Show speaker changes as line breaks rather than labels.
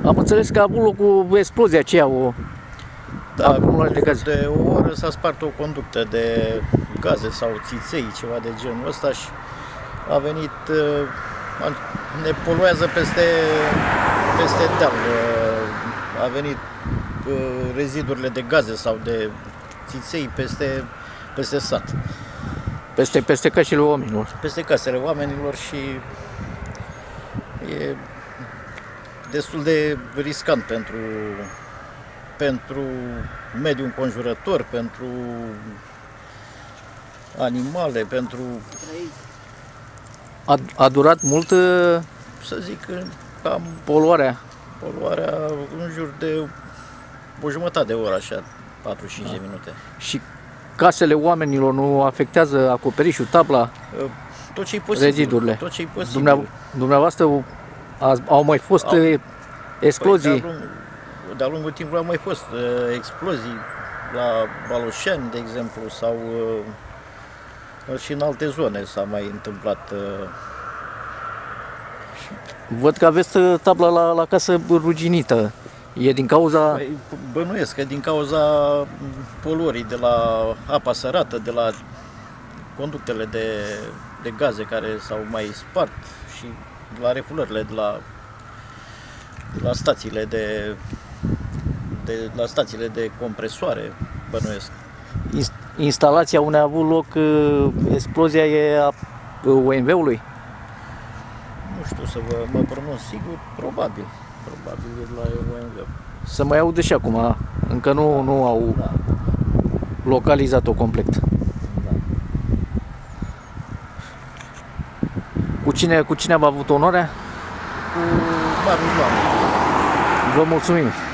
Am înțeles că a avut loc o explozie aceea, o acumulare de gaze.
De o oră s-a spart o conductă de gaze sau țiței, ceva de genul ăsta și a venit, ne poluează peste deal, a venit rezidurile de gaze sau de țiței peste sat.
Peste cășile oamenilor.
Peste casele oamenilor și e destul de riscant pentru mediul înconjurător, pentru animale, pentru...
A durat mult,
să zic, cam
poluarea
în jur de o jumătate de oră, așa, 45 de minute.
și casele oamenilor nu afectează acoperișul, tabla,
Tot ce-i posibil.
rezidurile.
Tot ce-i posibil.
Dumneavoastră au mai fost explozii?
Păi, de-a lungul timpului au mai fost explozii la Baloșani, de exemplu, sau și în alte zone s-a mai întâmplat.
Văd că aveți tabla la casă ruginită. E din cauza...
Păi, bănuiesc că din cauza poluării de la apa sărată, de la conductele de gaze care s-au mai spart și la refulările de la stațiile de compresoare, bănuiesc.
Instalația unde a avut loc explozia e a OMV-ului?
Nu știu să mă pronunț sigur, probabil e la OMV.
Să mai audă și acum, încă nu au localizat-o complet.
Da.
Cu cine am avut onoarea?
Cu Marius Loan.
Vă mulțumim!